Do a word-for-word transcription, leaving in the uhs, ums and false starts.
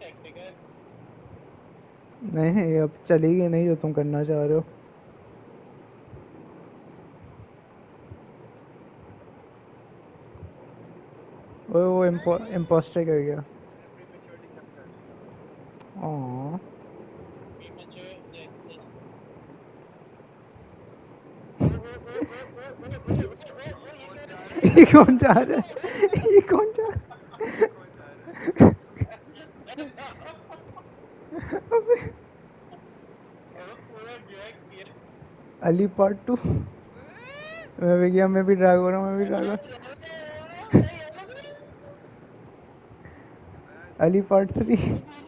नहीं अब चलेगी नहीं जो तुम करना चाह रहे हो। ओए वो इम्पो, इम्पोस्टर कर गया। Aww। ये कौन जा रहा है? ये कौन जा रहा है? अबे अली पार्ट टू। मैं भी गया, मैं भी ड्रैग हो रहा हूँ, मैं भी ड्रैग हो रहा हूँ। Ali part three.